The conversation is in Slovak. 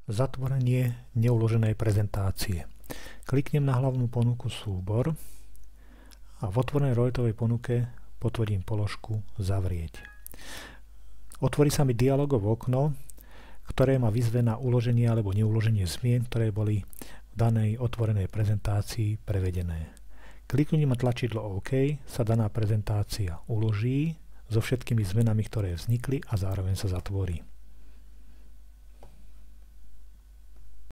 Zatvorenie neuloženej prezentácie. Kliknem na hlavnú ponuku súbor a v otvorenej rolletovej ponuke potvrdím položku zavrieť. Otvorí sa mi dialogové okno, ktoré ma vyzve na uloženie alebo neuloženie zmien, ktoré boli v danej otvorenej prezentácii prevedené. Kliknutím na tlačidlo OK sa daná prezentácia uloží so všetkými zmenami, ktoré vznikli, a zároveň sa zatvorí.